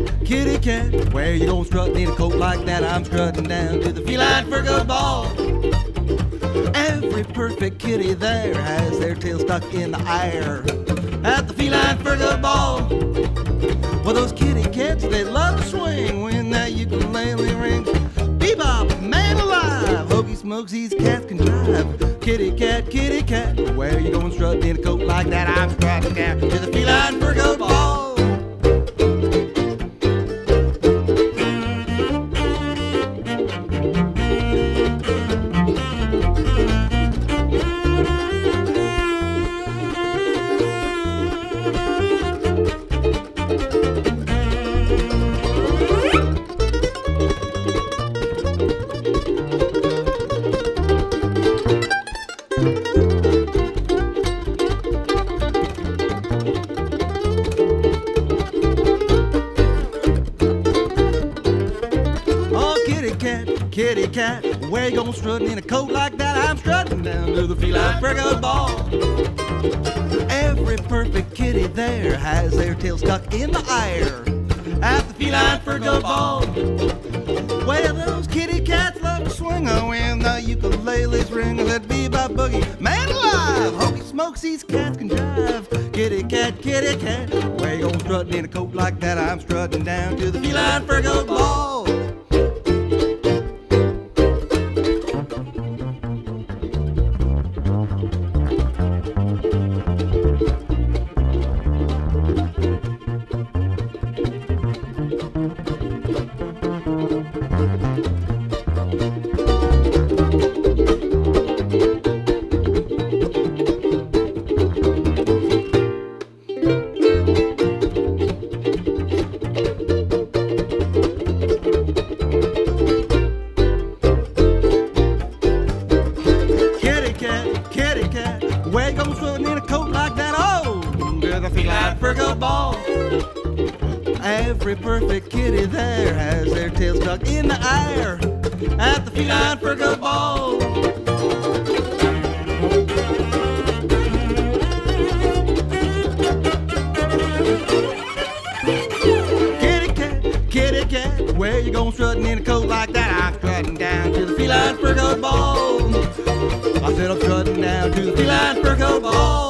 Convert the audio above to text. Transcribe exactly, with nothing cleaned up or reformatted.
kitty cat, where you gonna strut in a coat like that? I'm strutting down to the feline for good ball. Every perfect kitty there has their tail stuck in the air at the feline for good ball. Well, those kitty cats, they love to swing when that ukulele rings. Bebop, man alive, hokey smokes, these cats can drive. Kitty cat, kitty cat, where you going strutting in a coat like that? I'm strutting down to the feline for good ball. Kitty cat, where you gonna strutting in a coat like that? I'm strutting down to the feline for good ball. Every perfect kitty there has their tail stuck in the air at the feline for good ball. Well, those kitty cats love to swing when the ukulele's ring. Let bebop boogie, man alive, hokey smokes, these cats can drive. Kitty cat, kitty cat, where you gonna strutting in a coat like that? I'm strutting down to the feline for good ball. Where you gonna strutting in a coat like that? Oh, to the feline for good ball. Every perfect kitty there has their tail stuck in the air at the feline for good ball. Kitty cat, kitty cat, where you gonna strutting in a coat like that? I'm strutting down to the feline for good ball. I said I'm strutting down to the feline for good ball.